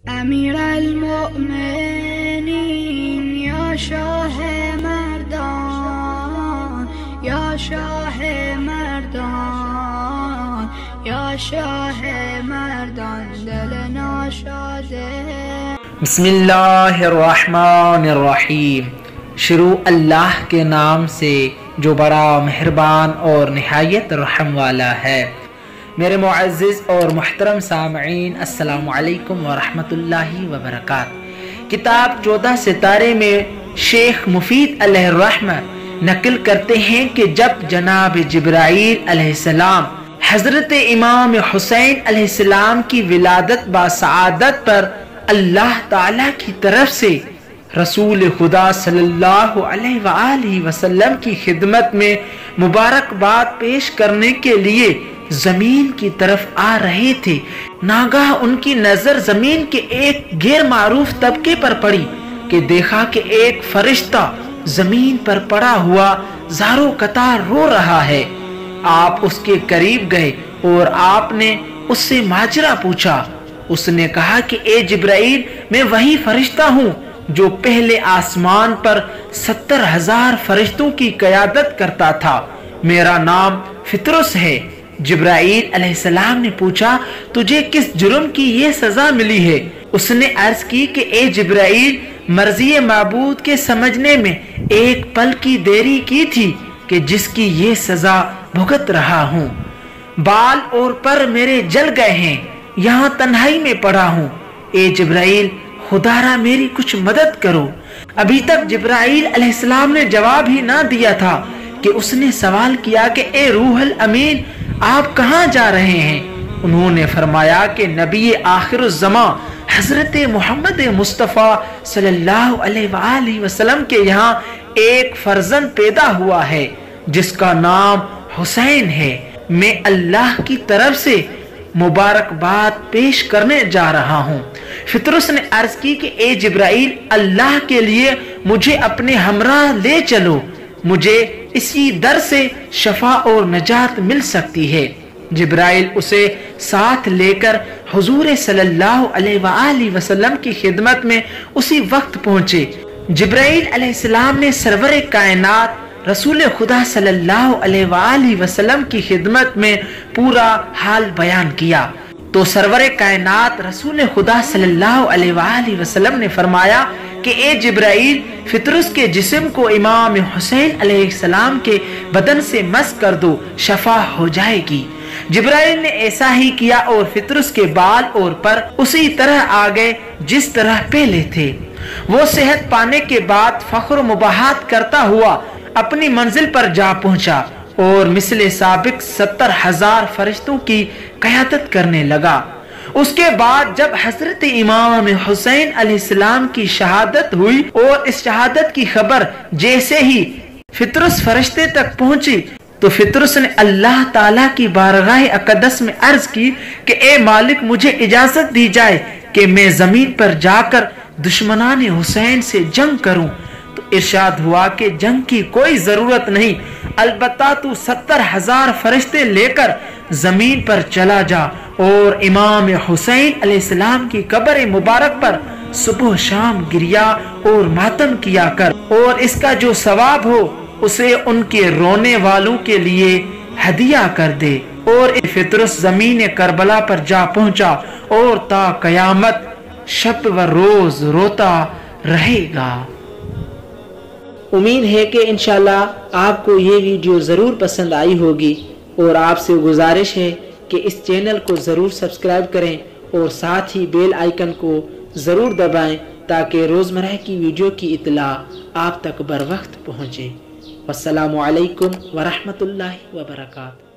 امیر المؤمنین یا شاہ مردان، یا شاہ مردان، یا شاہ مردان، دل ناشاد ہے۔ بسم اللہ الرحمن الرحیم۔ شروع اللہ کے نام سے جو بڑا مہربان اور نہایت رحم والا ہے۔ میرے معزز اور محترم سامعین، السلام علیکم ورحمۃ اللہ وبرکاتہ۔ کتاب 14 ستارے میں شیخ مفید علیہ الرحمہ نقل کرتے ہیں کہ جب جناب جبرائیل علیہ السلام حضرت امام حسین علیہ السلام کی ولادت باسعادت پر اللہ تعالی کی طرف سے رسول خدا صلی اللہ علیہ وآلہ وسلم کی خدمت میں مبارکباد پیش کرنے کے لیے زمین کی طرف آ رہے تھے، ناگاہ ان کی نظر زمین کے ایک غیر معروف طبقے پر پڑی کہ دیکھا کہ ایک فرشتہ زمین پر پڑا ہوا زاروں قطار رو رہا ہے۔ آپ اس کے قریب گئے اور آپ نے اس سے ماجرا پوچھا۔ اس نے کہا کہ اے جبرائیل، میں وہی فرشتہ ہوں جو پہلے آسمان پر 70,000 فرشتوں کی قیادت کرتا تھا۔ میرا نام فطرس ہے۔ جبرائیل علیہ السلام نے پوچھا، تجھے کس جرم کی یہ سزا ملی ہے؟ اس نے عرض کی کہ اے جبرائیل، مرضی معبود کے سمجھنے میں ایک پل کی دیری کی تھی کہ جس کی یہ سزا بھگت رہا ہوں۔ بال اور پر میرے جل گئے ہیں، یہاں تنہائی میں پڑا ہوں۔ اے جبرائیل، خدا را میری کچھ مدد کرو۔ ابھی تک جبرائیل علیہ السلام نے جواب ہی نہ دیا تھا کہ اس نے سوال کیا کہ اے روح الامین، آپ کہاں جا رہے ہیں؟ انہوں نے فرمایا کہ نبی آخر الزمان حضرت محمد مصطفیٰ صلی اللہ علیہ وآلہ وسلم کے یہاں ایک فرزند پیدا ہوا ہے جس کا نام حسین ہے۔ میں اللہ کی طرف سے مبارکباد پیش کرنے جا رہا ہوں۔ فطرس نے عرض کی کہ اے جبرائیل، اللہ کے لیے مجھے اپنے ہمراہ لے چلو، مجھے اسی در سے شفا اور نجات مل سکتی ہے۔ جبرائیل اسے ساتھ لے کر حضور صلی اللہ علیہ وآلہ وسلم کی خدمت میں اسی وقت پہنچے۔ جبرائیل علیہ السلام نے سرور کائنات رسول خدا صلی اللہ علیہ وآلہ وسلم کی خدمت میں پورا حال بیان کیا تو سرور کائنات رسول خدا صلی اللہ علیہ وآلہ وسلم نے فرمایا کہ اے جبرائیل، فطرس کے جسم کو امام حسین علیہ السلام کے بدن سے مس کر دو، شفا ہو جائے گی۔ جبرائیل نے ایسا ہی کیا اور فطرس کے بال اور پر اسی طرح آ گئے جس طرح پہلے تھے۔ وہ صحت پانے کے بعد فخر و مباحات کرتا ہوا اپنی منزل پر جا پہنچا اور مثل سابق 70,000 فرشتوں کی قیادت کرنے لگا۔ اس کے بعد جب حضرت امام حسین علیہ السلام کی شہادت ہوئی اور اس شہادت کی خبر جیسے ہی فطرس فرشتے تک پہنچی تو فطرس نے اللہ تعالیٰ کی بارگاہ اقدس میں عرض کی کہ اے مالک، مجھے اجازت دی جائے کہ میں زمین پر جا کر دشمنان حسین سے جنگ کروں۔ تو ارشاد ہوا کہ جنگ کی کوئی ضرورت نہیں، البتہ تو 70,000 فرشتے لے کر زمین پر چلا جا اور امام حسین علیہ السلام کی قبر مبارک پر صبح و شام گریا اور ماتم کیا کر، اور اس کا جو ثواب ہو اسے ان کے رونے والوں کے لیے ہدیہ کر دے۔ اور فطرس زمین کربلا پر جا پہنچا اور تا قیامت شب و روز روتا رہے گا۔ امید ہے کہ انشاءاللہ آپ کو یہ ویڈیو ضرور پسند آئی ہوگی، اور آپ سے گزارش ہے کہ اس چینل کو ضرور سبسکرائب کریں اور ساتھ ہی بیل آئیکن کو ضرور دبائیں تاکہ روزمرہ کی ویڈیو کی اطلاع آپ تک بر وقت پہنچے۔ والسلام علیکم ورحمۃ اللہ وبرکاتہ۔